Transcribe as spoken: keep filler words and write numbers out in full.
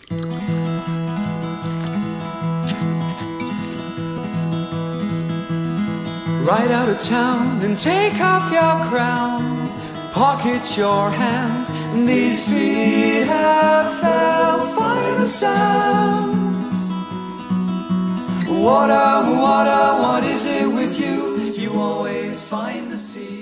Ride out of town and take off your crown, pocket your hands, and these feet have felt finer sounds. Water, water, what is it with you? You always find the sea.